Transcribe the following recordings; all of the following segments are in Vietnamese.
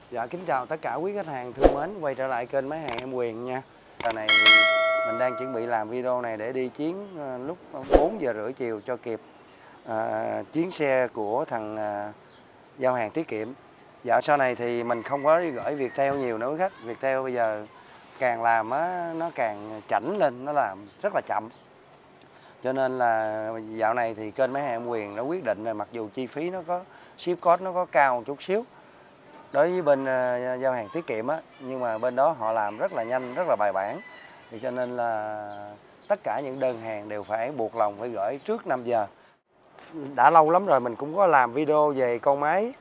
Dạ, kính chào tất cả quý khách hàng thương mến, quay trở lại kênh Máy Hàng Em Quyền nha. Giờ này mình đang chuẩn bị làm video này để đi chuyến lúc 4 giờ rưỡi chiều cho kịp chuyến xe của thằng giao hàng tiết kiệm. Dạ, sau này thì mình không có gửi Viettel nhiều nữa quý khách. Viettel bây giờ càng làm á, nó càng chảnh lên, nó làm rất là chậm. Cho nên là dạo này thì kênh Máy Hàng Em Quyền nó quyết định là mặc dù chi phí nó có ship cost nó có cao một chút xíu đối với bên giao hàng tiết kiệm á, nhưng mà bên đó họ làm rất là nhanh, rất là bài bản, thì cho nên là tất cả những đơn hàng đều phải buộc lòng phải gửi trước 5 giờ. Đã lâu lắm rồi mình cũng có làm video về con máy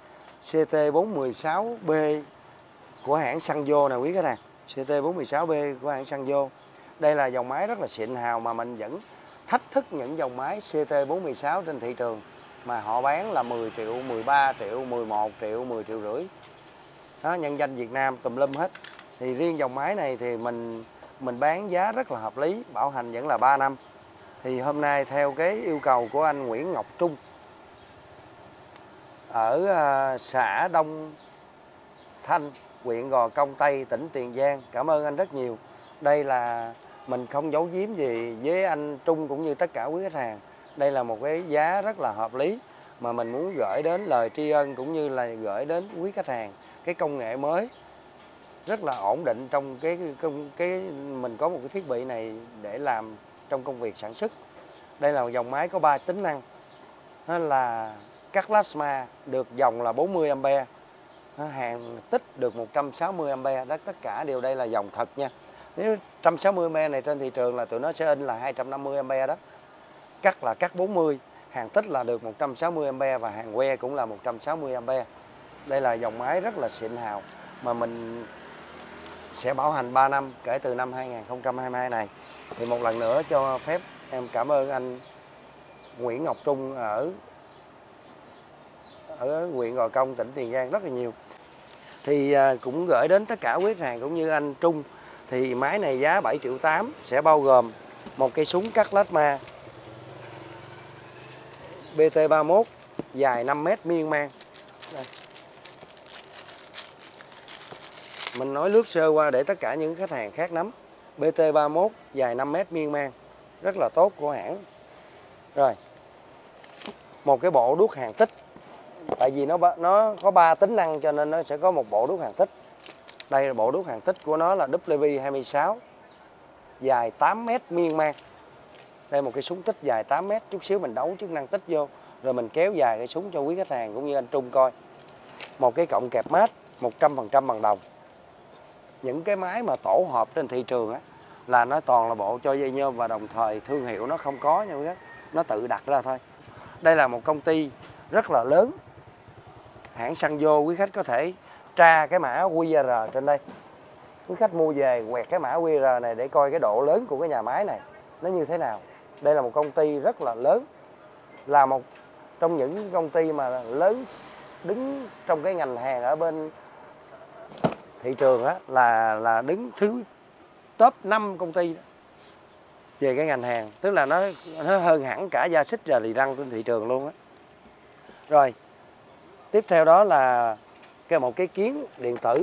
CT416B của hãng Sanyo nè quý khách hàng. CT416B của hãng Sanyo. Đây là dòng máy rất là xịn hào mà mình vẫn thách thức những dòng máy CT416 trên thị trường mà họ bán là 10 triệu, 13 triệu, 11 triệu, 10 triệu rưỡi. Đó, nhân danh Việt Nam tùm lum hết. Thì riêng dòng máy này thì mình bán giá rất là hợp lý, bảo hành vẫn là 3 năm. Thì hôm nay theo cái yêu cầu của anh Nguyễn Ngọc Trung ở xã Đông Thanh, huyện Gò Công Tây, tỉnh Tiền Giang. Cảm ơn anh rất nhiều. Đây là mình không giấu giếm gì với anh Trung cũng như tất cả quý khách hàng. Đây là một cái giá rất là hợp lý mà mình muốn gửi đến lời tri ân cũng như là gửi đến quý khách hàng cái công nghệ mới rất là ổn định trong cái mình có một cái thiết bị này để làm trong công việc sản xuất. Đây là một dòng máy có 3 tính năng. Nó là cắt plasma được dòng là 40A, hàng tích được 160A. Đó, tất cả đều đây là dòng thật nha. Nếu 160A này trên thị trường là tụi nó sẽ in là 250A đó. Cắt là cắt 40, hàng tích là được 160A và hàng que cũng là 160A. Đây là dòng máy rất là xịn hào mà mình sẽ bảo hành 3 năm kể từ năm 2022 này. Thì một lần nữa cho phép em cảm ơn anh Nguyễn Ngọc Trung ở huyện Gò Công, tỉnh Tiền Giang rất là nhiều. Thì cũng gửi đến tất cả quý khách hàng cũng như anh Trung. Thì máy này giá 7,8 triệu sẽ bao gồm một cây súng cắt plasma BT31 dài 5m miên man. Đây. Mình nói lướt sơ qua để tất cả những khách hàng khác nắm. BT31 dài 5m miên man, rất là tốt của hãng. Rồi, một cái bộ đuốc hàng tích. Tại vì nó có 3 tính năng cho nên nó sẽ có một bộ đuốc hàng tích. Đây là bộ đuốc hàng tích của nó là W26 dài 8m miên man. Đây một cái súng tích dài 8m, chút xíu mình đấu chức năng tích vô rồi mình kéo dài cái súng cho quý khách hàng cũng như anh Trung coi. Một cái cọng kẹp mát 100% bằng đồng. Những cái máy mà tổ hợp trên thị trường á là nó toàn là bộ cho dây nhôm và đồng thời thương hiệu nó không có nha quý khách, nó tự đặt ra thôi. Đây là một công ty rất là lớn, hãng Sanyo. Quý khách có thể tra cái mã QR trên đây, quý khách mua về quẹt cái mã QR này để coi cái độ lớn của cái nhà máy này nó như thế nào. Đây là một công ty rất là lớn, là một trong những công ty mà lớn đứng trong cái ngành hàng ở bên thị trường á, là đứng thứ top 5 công ty đó. Về cái ngành hàng, tức là nó hơn hẳn cả Gia Xích và Lì Răng trên thị trường luôn á. Rồi, tiếp theo đó là một cái kiến điện tử.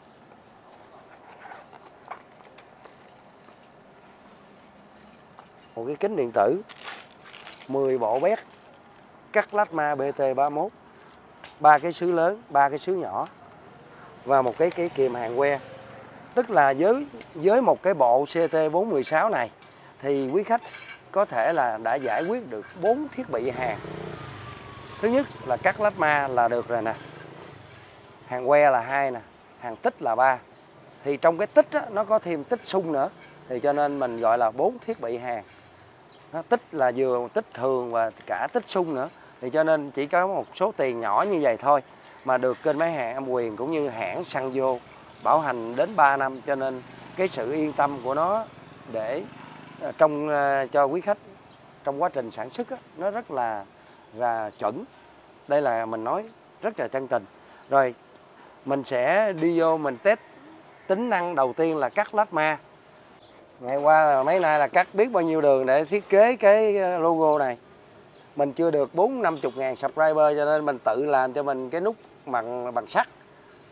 Một cái kính điện tử 10 bộ bét cắt plasma BT31, 3 cái sứ lớn, 3 cái sứ nhỏ và một cái kìm hàng que. Tức là với một cái bộ CT416 này thì quý khách có thể là đã giải quyết được 4 thiết bị hàng. Thứ nhất là cắt plasma là được rồi nè, hàng que là 2 nè, hàng tích là 3. Thì trong cái tích á, nó có thêm tích sung nữa, thì cho nên mình gọi là 4 thiết bị hàng. Nó tích là vừa tích thường và cả tích sung nữa. Thì cho nên chỉ có một số tiền nhỏ như vậy thôi mà được kênh Máy Hàng Em Quyền cũng như hãng Sanyo bảo hành đến 3 năm. Cho nên cái sự yên tâm của nó để cho quý khách trong quá trình sản xuất á, nó rất là chuẩn. Đây là mình nói rất là chân tình. Rồi mình sẽ đi vô mình test tính năng đầu tiên là cắt plasma. Ngày qua là mấy nay là cắt biết bao nhiêu đường để thiết kế cái logo này. Mình chưa được 40-50 ngàn subscriber cho nên mình tự làm cho mình cái nút bằng sắt.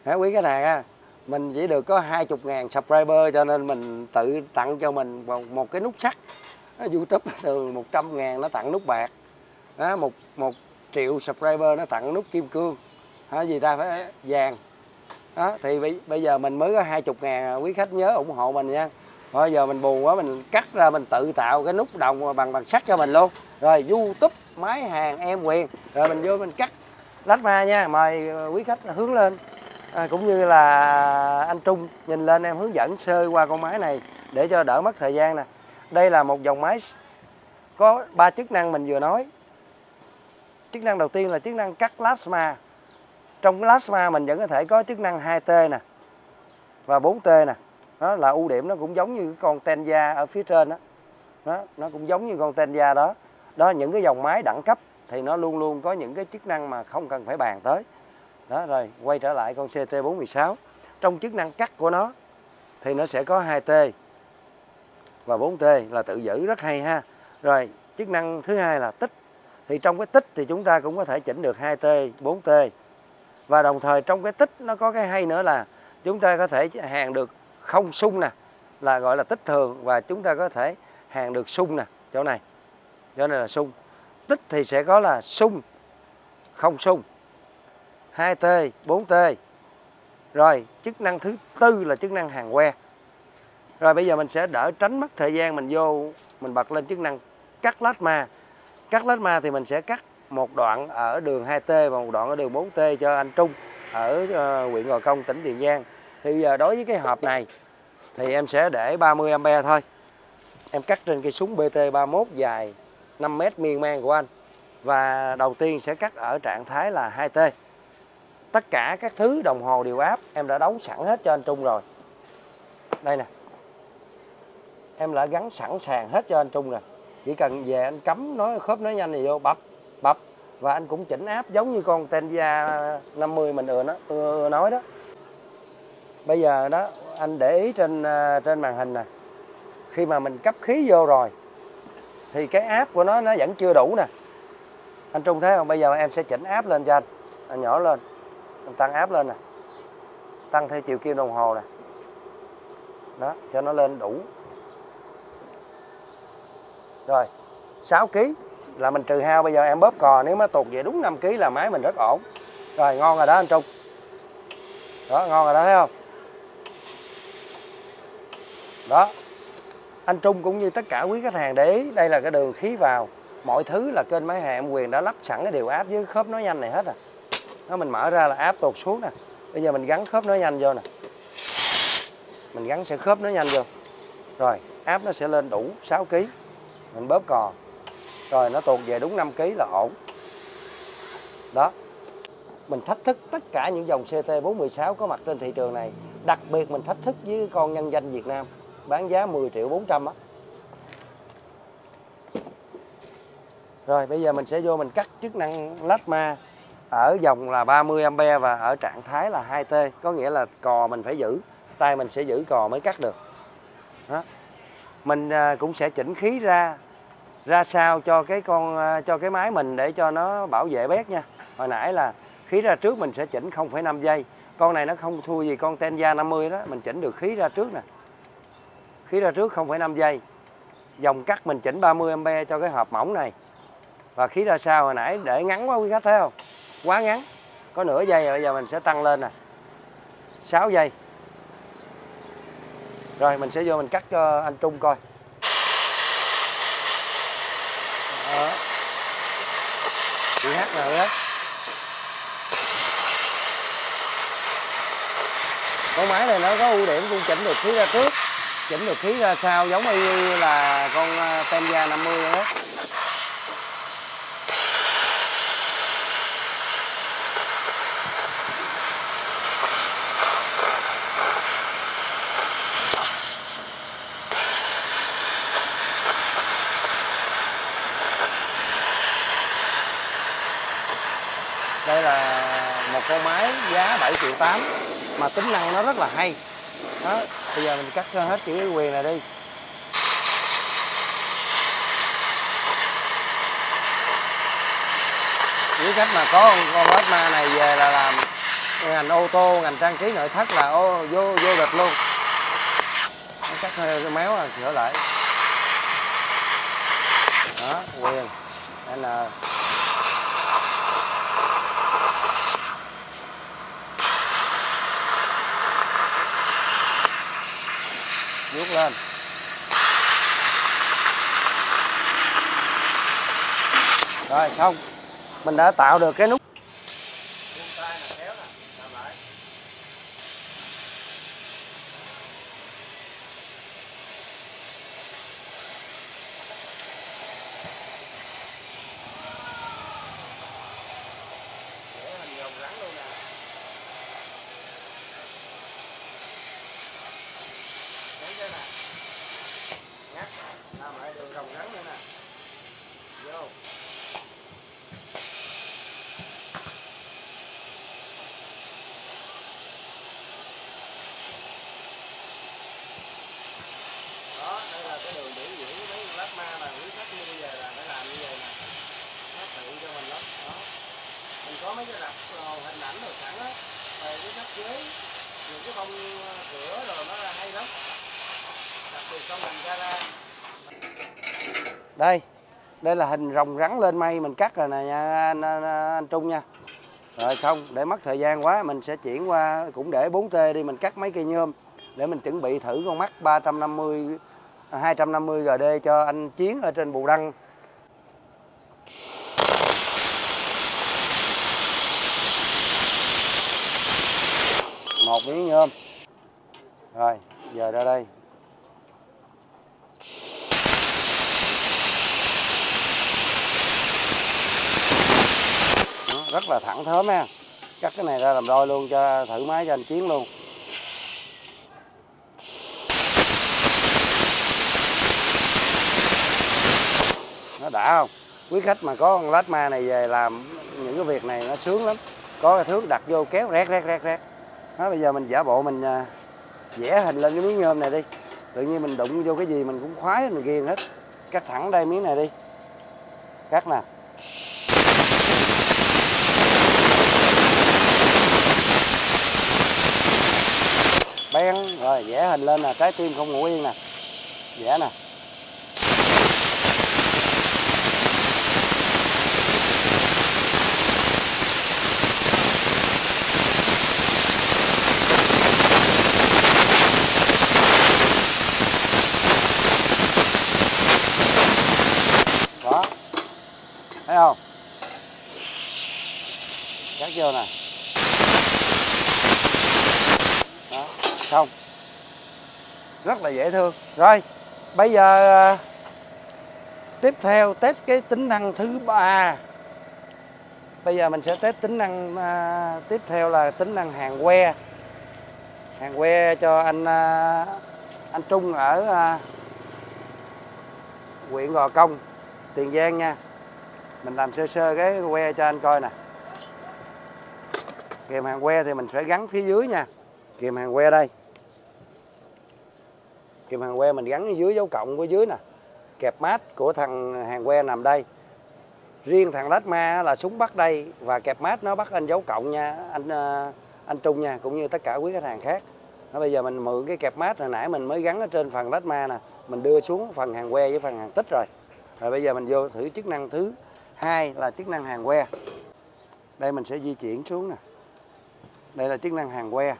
hả quý khách hàng ha. Mình chỉ được có 20.000 subscriber cho nên mình tự tặng cho mình một cái nút sắt. YouTube thường 100.000 nó tặng nút bạc, đó, một triệu subscriber nó tặng nút kim cương, gì ta phải vàng. Đó thì bây giờ mình mới có 20.000, quý khách nhớ ủng hộ mình nha. Bây giờ mình buồn quá, mình cắt ra mình tự tạo cái nút đồng bằng sắt cho mình luôn. Rồi YouTube máy hàng Em Quyền, rồi mình vô mình cắt lát ma nha. Mời quý khách hướng lên, cũng như là anh Trung nhìn lên, em hướng dẫn sơ qua con máy này để cho đỡ mất thời gian nè. Đây là một dòng máy có 3 chức năng mình vừa nói. Chức năng đầu tiên là chức năng cắt plasma. Trong plasma mình vẫn có thể có chức năng 2T nè và 4T nè. Đó là ưu điểm, nó cũng giống như con Tenza ở phía trên đó. Nó cũng giống như con Tenza đó. Đó, những cái dòng máy đẳng cấp thì nó luôn luôn có những cái chức năng mà không cần phải bàn tới. Đó, rồi quay trở lại con CT416. Trong chức năng cắt của nó thì nó sẽ có 2T và 4T là tự giữ, rất hay ha. Rồi chức năng thứ hai là tích. Thì trong cái tích thì chúng ta cũng có thể chỉnh được 2T, 4T. Và đồng thời trong cái tích nó có cái hay nữa là chúng ta có thể hàn được không xung nè, là gọi là tích thường, và chúng ta có thể hàn được xung nè, chỗ này là xung. Tích thì sẽ có là xung, không xung, 2T, 4T. Rồi chức năng thứ tư là chức năng hàn que. Rồi bây giờ mình sẽ đỡ tránh mất thời gian, mình vô mình bật lên chức năng cắt plasma. Cắt plasma thì mình sẽ cắt một đoạn ở đường 2T và một đoạn ở đường 4T cho anh Trung ở huyện Gò Công, tỉnh Tiền Giang. Thì bây giờ đối với cái hộp này thì em sẽ để 30A thôi. Em cắt trên cây súng BT31 dài 5m miên man của anh. Và đầu tiên sẽ cắt ở trạng thái là 2T. Tất cả các thứ đồng hồ điều áp em đã đấu sẵn hết cho anh Trung rồi. Đây nè, em đã gắn sẵn sàng hết cho anh Trung rồi. Chỉ cần về anh cắm khớp nối nhanh thì vô bập bập. Và anh cũng chỉnh áp giống như con Tenza 50 mình vừa nói đó. Bây giờ đó anh để ý trên màn hình nè, khi mà mình cấp khí vô rồi thì cái áp của nó vẫn chưa đủ nè. Anh Trung thấy không? Bây giờ em sẽ chỉnh áp lên cho anh nhỏ lên, anh tăng áp lên nè, tăng theo chiều kim đồng hồ nè, đó cho nó lên đủ. Rồi 6 kg là mình trừ hao. Bây giờ em bóp cò, nếu mà tụt về đúng 5 kg là máy mình rất ổn. Rồi ngon rồi đó anh Trung. Đó, ngon rồi đó, thấy không? Đó, anh Trung cũng như tất cả quý khách hàng để ý, đây là cái đường khí vào. Mọi thứ là kênh máy hàng Em Quyền đã lắp sẵn cái điều áp với khớp nối nhanh này hết rồi. Đó, mình mở ra là áp tụt xuống nè. Bây giờ mình gắn khớp nối nhanh vô nè. Mình gắn sẽ khớp nối nhanh vô. Rồi áp nó sẽ lên đủ 6 kg. Mình bóp cò. Rồi nó tuột về đúng 5 kg là ổn. Đó. Mình thách thức tất cả những dòng CT416 có mặt trên thị trường này. Đặc biệt mình thách thức với con nhân danh Việt Nam, bán giá 10.400.000 á. Rồi bây giờ mình sẽ vô mình cắt chức năng plasma ở dòng là 30A và ở trạng thái là 2T. Có nghĩa là cò mình phải giữ, tay mình sẽ giữ cò mới cắt được. Đó. Mình cũng sẽ chỉnh khí ra sao cho cái máy mình để cho nó bảo vệ bét nha. Hồi nãy là khí ra trước mình sẽ chỉnh 0,5 giây. Con này nó không thua gì con Tenza 50 đó, mình chỉnh được khí ra trước nè. Khí ra trước 0,5 giây. Dòng cắt mình chỉnh 30A cho cái hộp mỏng này. Và khí ra sau hồi nãy để ngắn quá quý khách thấy không? Quá ngắn. Có nửa giây rồi, bây giờ mình sẽ tăng lên nè. 6 giây. Rồi mình sẽ vô mình cắt cho anh Trung coi. Đó. Chị hát nào đó. Con máy này nó có ưu điểm cũng chỉnh được khí ra trước, chỉnh được khí ra sau, giống như là con Tenza 50 đó. Đây là một con máy giá 7.8 triệu mà tính năng nó rất là hay. Đó, bây giờ mình cắt hết chữ quyền này đi. Quý khách mà có con plasma này về là làm ngành ô tô, ngành trang trí nội thất là vô địch luôn. Nó cắt hơi cái méo là sửa lại. Đó, quyền N. Vuốt lên. Rồi xong. Mình đã tạo được cái nút. Làm lại đường rồng rắn nữa nè. Vô. Đó, đây là cái đường biểu diễn của mấy con lát ma mà quý khách như bây giờ là phải làm như vậy nè. Nó tiện cho mình lắm. Đó. Mình có mấy cái rạp hình ảnh rồi sẵn á, về cái nắp ghế, những cái bông cửa rồi nó hay lắm. Đặc biệt trong hình gara. Đây là hình rồng rắn lên mây mình cắt rồi nè nha anh Trung nha. Rồi xong, để mất thời gian quá mình sẽ chuyển qua cũng để 4T đi, mình cắt mấy cây nhôm để mình chuẩn bị thử con mắt 250 GD cho anh Chiến ở trên Bù Đăng. Một miếng nhôm. Rồi, giờ ra đây. Rất là thẳng thớm ha. Cắt cái này ra làm đôi luôn cho thử máy cho anh Chiến luôn. Nó đã không? Quý khách mà có con lát ma này về làm những cái việc này nó sướng lắm. Có cái thước đặt vô kéo rét. Đó, bây giờ mình giả bộ mình vẽ hình lên cái miếng nhôm này đi. Tự nhiên mình đụng vô cái gì mình cũng khoái, mình ghiền hết. Cắt thẳng đây miếng này đi. Cắt nè. Bén, rồi vẽ hình lên nè, trái tim không ngủ yên nè. Vẽ nè. Đó. Thấy không? Cắt vô nè. Đó, xong. Rất là dễ thương. Rồi, bây giờ tiếp theo test cái tính năng thứ 3. Bây giờ mình sẽ test tính năng tiếp theo là tính năng hàng que. Hàng que cho anh Trung ở huyện Gò Công, Tiền Giang nha. Mình làm sơ cái que cho anh coi nè. Kèm hàng que thì mình phải gắn phía dưới nha. Kèm hàng que đây. Kèm hàng que mình gắn ở dưới dấu cộng của dưới nè. Kẹp mát của thằng hàng que nằm đây. Riêng thằng lát ma là súng bắt đây và kẹp mát nó bắt anh dấu cộng nha anh Trung nha, cũng như tất cả quý khách hàng khác. Đó, bây giờ mình mượn cái kẹp mát hồi nãy mình mới gắn ở trên phần lát ma nè, mình đưa xuống phần hàng que với phần hàng tích rồi. Rồi bây giờ mình vô thử chức năng thứ 2 là chức năng hàng que. Đây mình sẽ di chuyển xuống nè. Đây là chức năng hàng que.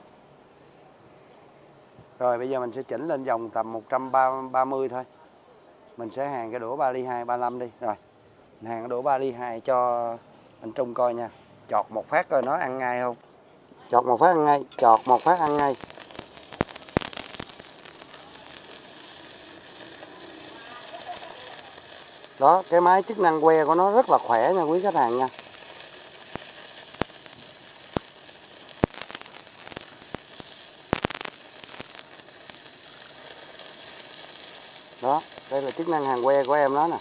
Rồi bây giờ mình sẽ chỉnh lên vòng tầm 130 thôi. Mình sẽ hàng cái đũa 3 ly 2, 35 đi. Rồi. Mình hàng cái đũa 3 ly 2 cho anh Trung coi nha. Chọt một phát coi nó ăn ngay không. Chọt một phát ăn ngay, chọt một phát ăn ngay. Đó, cái máy chức năng que của nó rất là khỏe nha quý khách hàng nha. Đó, đây là chức năng hàng que của em đó nè.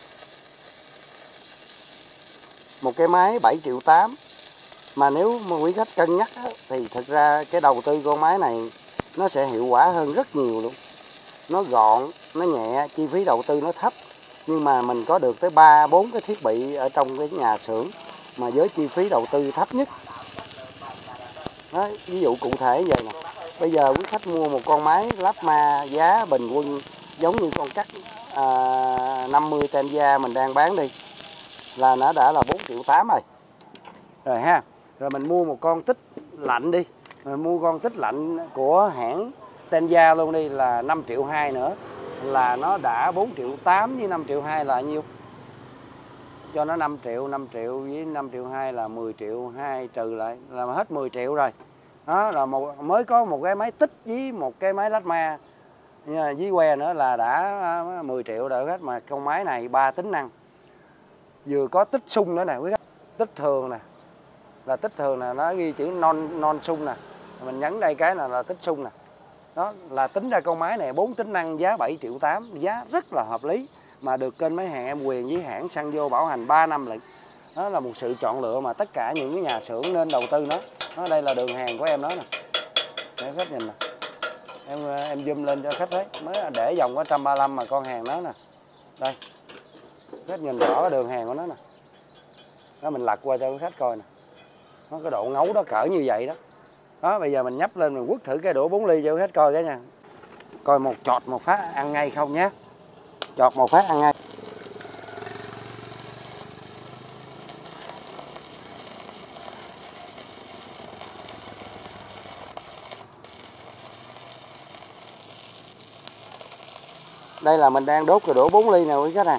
Một cái máy 7,8 triệu. Mà nếu mà quý khách cân nhắc á, thì thực ra cái đầu tư con máy này nó sẽ hiệu quả hơn rất nhiều luôn. Nó gọn, nó nhẹ, chi phí đầu tư nó thấp. Nhưng mà mình có được tới 3-4 cái thiết bị ở trong cái nhà xưởng mà với chi phí đầu tư thấp nhất. Đó, ví dụ cụ thể như vậy nè. Bây giờ quý khách mua một con máy Latma giá bình quân giống như con cắt 50 Tenza mình đang bán đi là nó đã là 4,8 triệu rồi. Rồi ha. Rồi mình mua một con tích lạnh đi. Mình mua con tích lạnh của hãng Tenza luôn đi là 5,2 triệu nữa. Là nó đã 4,8 triệu với 5,2 triệu là nhiêu? Cho nó 5 triệu, 5 triệu với 5,2 triệu là 10 triệu, 2 trừ lại là hết 10 triệu rồi. Đó là mới có một cái máy tích với một cái máy Latma với que nữa là đã 10 triệu rồi hết. Mà con máy này 3 tính năng, vừa có tích xung nữa nè quý khách. Tích thường nè, là tích thường nè, nó ghi chữ non xung nè, mình nhấn đây cái là tích xung nè. Đó là tính ra con máy này 4 tính năng giá 7,8 triệu, giá rất là hợp lý, mà được kênh máy hàng Em Quyền với hãng Sanyo bảo hành 3 năm lận. Đó là một sự chọn lựa mà tất cả những cái nhà xưởng nên đầu tư nó. Đó, đây là đường hàng của em đó nè, để khách nhìn nè, em zoom lên cho khách thấy, mới để dòng có 135 mà con hàng nó nè, đây khách nhìn rõ cái đường hàng của nó nè. Đó mình lật qua cho khách coi nè, nó cái độ ngấu đó cỡ như vậy đó. Đó bây giờ mình nhấp lên mình quất thử cái đũa 4 ly cho khách coi cái nha, coi một chọt một phát ăn ngay không nhé, chọt một phát ăn ngay. Đây là mình đang đốt cái đũa 4 ly nè quý khách nè.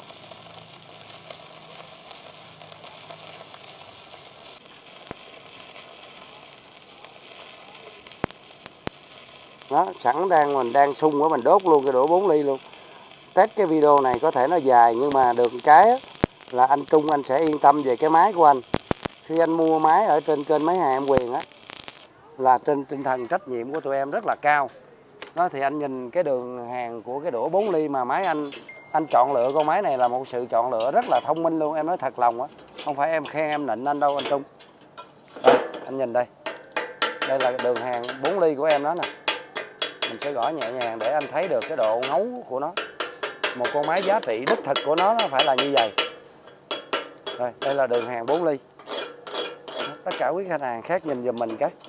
Đó, sẵn mình đang sung quá mình đốt luôn cái đũa 4 ly luôn. Test cái video này có thể nó dài nhưng mà được cái là anh Trung anh sẽ yên tâm về cái máy của anh. Khi anh mua máy ở trên kênh máy hàng Em Quyền á, là trên tinh thần trách nhiệm của tụi em rất là cao. Đó thì anh nhìn cái đường hàng của cái đũa 4 ly mà máy anh chọn lựa con máy này là một sự chọn lựa rất là thông minh luôn, em nói thật lòng á. Không phải em khen em nịnh anh đâu anh Trung. Đây, anh nhìn đây. Đây là đường hàng 4 ly của em đó nè. Mình sẽ gõ nhẹ nhàng để anh thấy được cái độ ngấu của nó. Một con máy giá trị đích thực của nó phải là như vậy. Rồi, đây là đường hàng 4 ly. Tất cả quý khách hàng khác nhìn giùm mình cái.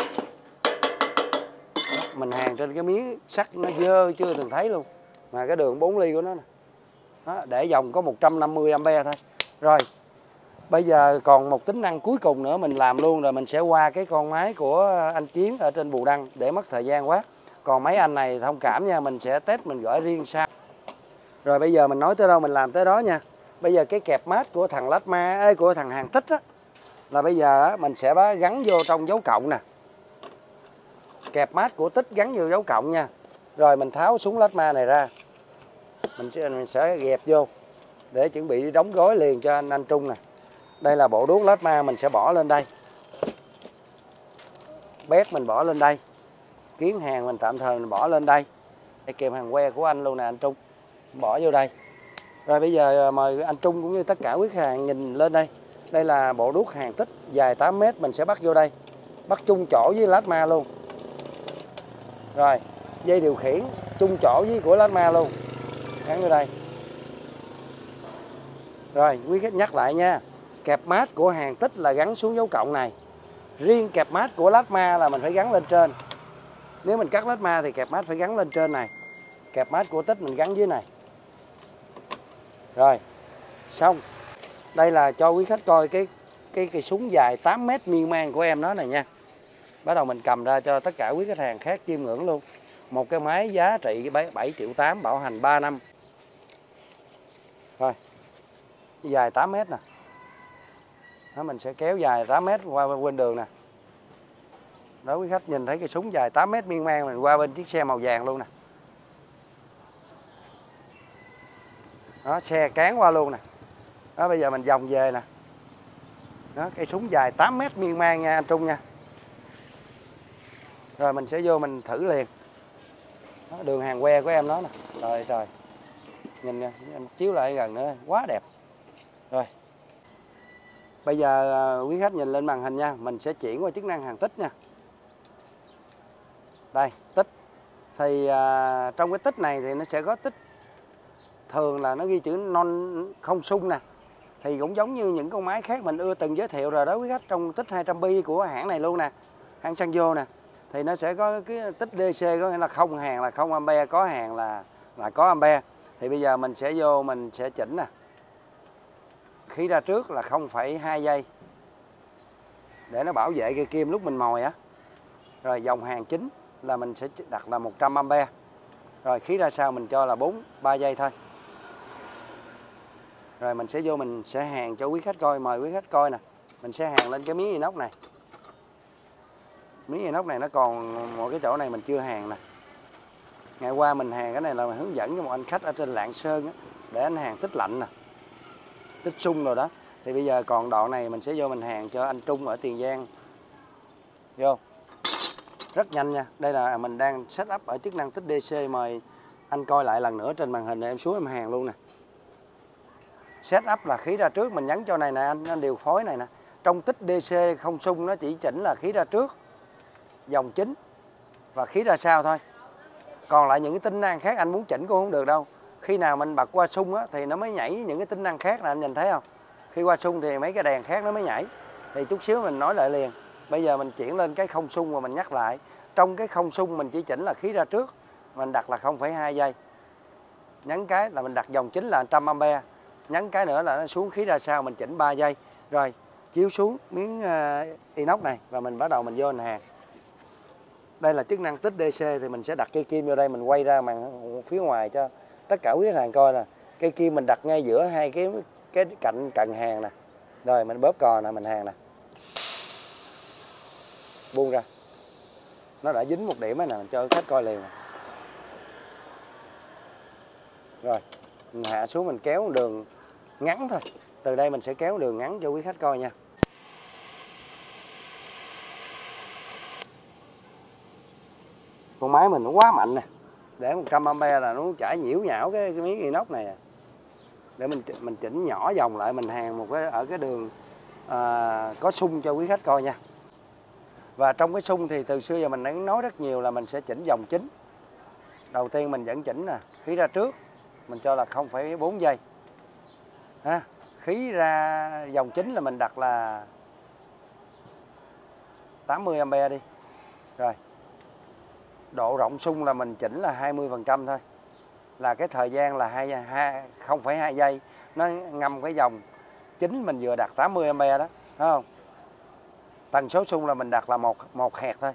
Mình hàng trên cái miếng sắt nó dơ chưa từng thấy luôn. Mà cái đường 4 ly của nó nè. Đó, để dòng có 150 ampe thôi. Rồi, bây giờ còn một tính năng cuối cùng nữa mình làm luôn rồi mình sẽ qua cái con máy của anh Chiến ở trên Bù Đăng để mất thời gian quá. Còn mấy anh này thông cảm nha, mình sẽ test mình gửi riêng sau. Rồi bây giờ mình nói tới đâu mình làm tới đó nha. Bây giờ cái kẹp mát của thằng Latma của thằng hàng tích á, là bây giờ mình sẽ gắn vô trong dấu cộng nè. Kẹp mát của tích gắn vô dấu cộng nha. Rồi mình tháo súng Latma này ra. Mình sẽ gẹp vô để chuẩn bị đóng gói liền cho anh Trung nè. Đây là bộ đuốc Latma mình sẽ bỏ lên đây. Bét mình bỏ lên đây. Kiến hàng mình tạm thời mình bỏ lên đây. Đây kèm hàng que của anh luôn nè anh Trung. Bỏ vô đây. Rồi bây giờ mời anh Trung cũng như tất cả quý khách hàng nhìn lên đây. Đây là bộ đuốc hàng tích dài 8 m mình sẽ bắt vô đây. Bắt chung chỗ với Latma luôn. Rồi, dây điều khiển chung chỗ với của Latma luôn. Gắn vô đây. Rồi, quý khách nhắc lại nha. Kẹp mát của hàng tích là gắn xuống dấu cộng này. Riêng kẹp mát của Latma là mình phải gắn lên trên. Nếu mình cắt Latma thì kẹp mát phải gắn lên trên này. Kẹp mát của tích mình gắn dưới này. Rồi, xong. Đây là cho quý khách coi cái súng dài 8 m miên man của em đó này nha. Bắt đầu mình cầm ra cho tất cả quý khách hàng khác chiêm ngưỡng luôn. Một cái máy giá trị 7,8 triệu bảo hành 3 năm. Rồi, dài 8 m nè. Đó, mình sẽ kéo dài 8 m qua bên đường nè. Đó quý khách nhìn thấy cái súng dài 8 m miên man mình qua bên chiếc xe màu vàng luôn nè. Đó, xe cán qua luôn nè. Đó, bây giờ mình vòng về nè. Đó, cây súng dài 8 m miên man nha anh Trung nha. Rồi mình sẽ vô mình thử liền. Đó, đường hàng que của em đó nè. Rồi trời. Nhìn nha, anh chiếu lại gần nữa, quá đẹp. Rồi. Bây giờ quý khách nhìn lên màn hình nha, mình sẽ chuyển qua chức năng hàng tích nha. Đây, tích. Thì trong cái tích này thì nó sẽ có tích thường là nó ghi chữ non không xung nè. Thì cũng giống như những con máy khác mình từng giới thiệu rồi đó quý khách, trong tích 200 bi của hãng này luôn nè, hãng Sanyo nè. thì nó sẽ có cái tích DC, có nghĩa là không hàng là 0 ampe, có hàng là có ampe. Thì bây giờ mình sẽ vô mình sẽ chỉnh nè. Khí ra trước là 0,2 giây để nó bảo vệ cây kim lúc mình mồi á. Rồi dòng hàng chính là mình sẽ đặt là 100 ampe. Rồi khí ra sau mình cho là 3 giây thôi. Rồi mình sẽ vô mình sẽ hàn cho quý khách coi, mời quý khách coi nè. Mình sẽ hàn lên cái miếng inox này. Miếng inox này nó còn một cái chỗ này mình chưa hàn nè. Ngày qua mình hàn cái này là hướng dẫn cho một anh khách ở trên Lạng Sơn á, để anh hàn tích lạnh nè, tích sung rồi đó. Thì bây giờ còn đoạn này mình sẽ vô mình hàn cho anh Trung ở Tiền Giang. Vô. Rất nhanh nha. Đây là mình đang set up ở chức năng tích DC, mời anh coi lại lần nữa trên màn hình này, em xuống em hàn luôn nè. Set up là khí ra trước mình nhấn cho này nè, anh điều phối này nè. Trong tích DC không xung nó chỉ chỉnh là khí ra trước, dòng chính và khí ra sau thôi. Còn lại những cái tính năng khác anh muốn chỉnh cũng không được đâu. Khi nào mình bật qua xung á, thì nó mới nhảy những cái tính năng khác nè, anh nhìn thấy không? Khi qua xung thì mấy cái đèn khác nó mới nhảy. Thì chút xíu mình nói lại liền. Bây giờ mình chuyển lên cái không xung và mình nhắc lại. Trong cái không xung mình chỉ chỉnh là khí ra trước, mình đặt là 0,2 giây. Nhấn cái là mình đặt dòng chính là 100 ampe. Nhấn cái nữa là nó xuống khí ra sau, mình chỉnh 3 giây. Rồi chiếu xuống miếng inox này và mình bắt đầu mình vô mình hàn. Đây là chức năng tích DC, thì mình sẽ đặt cây kim vô đây, mình quay ra màn phía ngoài cho tất cả quý khách hàng coi là cây kim mình đặt ngay giữa hai cái cạnh cần hàng nè. Rồi mình bóp cò nè, mình hàn nè. Buông ra. Nó đã dính một điểm nè, mình cho khách coi liền nè. Rồi, mình hạ xuống mình kéo đường ngắn thôi. Từ đây mình sẽ kéo đường ngắn cho quý khách coi nha. Con máy mình nó quá mạnh nè. Để 100 ampe là nó chảy nhiễu nhão cái miếng inox này nè. Để mình chỉnh nhỏ dòng lại, mình hàn một cái ở cái đường có xung cho quý khách coi nha. Và trong cái xung thì từ xưa giờ mình đã nói rất nhiều là mình sẽ chỉnh dòng chính. Đầu tiên mình vẫn chỉnh nè, khí ra trước mình cho là 0,4 giây. Ha, khí ra dòng chính là mình đặt là 80 ampe đi. Rồi. Độ rộng xung là mình chỉnh là 20% thôi. Là cái thời gian là 0,2 giây. Nó ngâm cái dòng chính mình vừa đặt 80 ampe đó, thấy không? Tần số xung là mình đặt là một hạt thôi.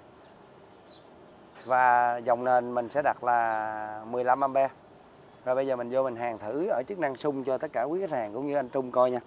Và dòng nền mình sẽ đặt là 15 ampe. Rồi bây giờ mình vô mình hàn thử ở chức năng xung cho tất cả quý khách hàng cũng như anh Trung coi nha.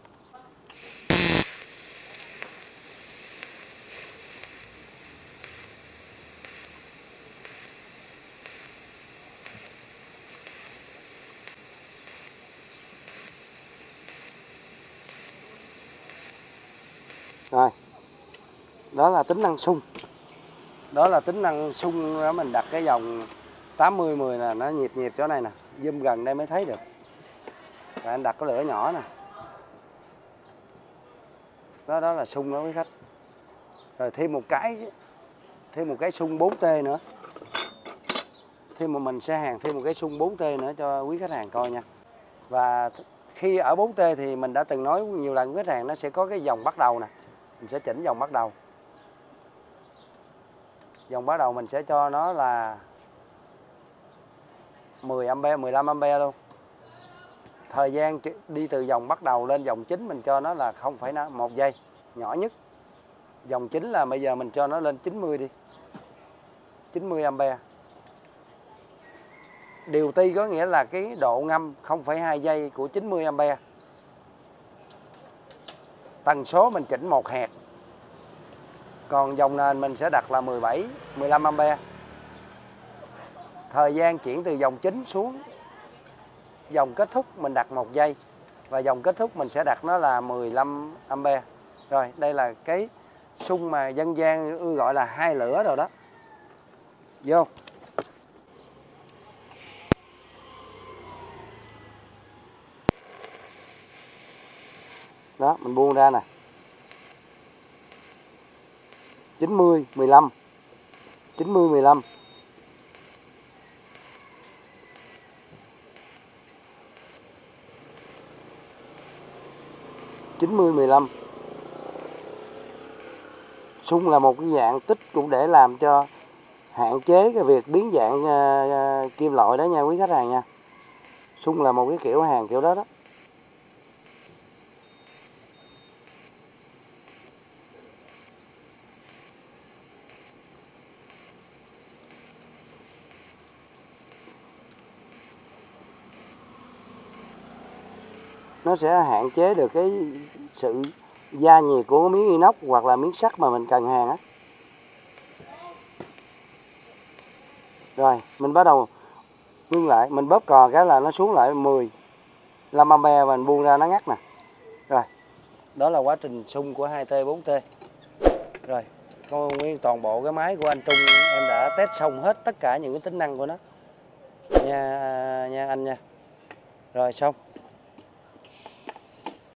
Rồi. Đó là tính năng xung. Đó là tính năng xung đó, mình đặt cái dòng 80-10 là nó nhịp chỗ này nè, zoom gần đây mới thấy được. Rồi anh đặt cái lửa nhỏ nè. Đó là xung đó quý khách. Rồi thêm một cái xung 4T nữa. Mình sẽ hàn thêm một cái xung 4T nữa cho quý khách hàng coi nha. Và khi ở 4T thì mình đã từng nói nhiều lần với khách hàng nó sẽ có cái dòng bắt đầu nè. Mình sẽ chỉnh dòng bắt đầu. Dòng bắt đầu mình sẽ cho nó là 10 ampe, 15 ampe luôn. Thời gian đi từ dòng bắt đầu lên dòng chính mình cho nó là 0,1 giây, nhỏ nhất. Dòng chính là bây giờ mình cho nó lên 90 đi. 90 ampe. Điều ti có nghĩa là cái độ ngâm 0,2 giây của 90 ampe. Tần số mình chỉnh một hạt. Còn dòng nền mình sẽ đặt là 15 ampe. Thời gian chuyển từ dòng chính xuống dòng kết thúc mình đặt 1 giây. Và dòng kết thúc mình sẽ đặt nó là 15 ampe. Rồi, đây là cái xung mà dân gian gọi là 2 lửa rồi đó. Vô. Đó, mình buông ra nè. 90, 15. 90, 15. 90, 15. Xung là một cái dạng tích cũng để làm cho hạn chế cái việc biến dạng kim loại đó nha quý khách hàng nha. Xung là một cái kiểu hàng kiểu đó đó. Nó sẽ hạn chế được cái sự gia nhiệt của miếng inox hoặc là miếng sắt mà mình cần hàng á. Rồi mình bắt đầu ngưng lại, mình bóp cò cái là nó xuống lại 15 ampe và mình buông ra nó ngắt nè. Rồi đó là quá trình xung của 2T 4T. Rồi nguyên toàn bộ cái máy của anh Trung em đã test xong hết tất cả những cái tính năng của nó nha anh nha. Rồi xong.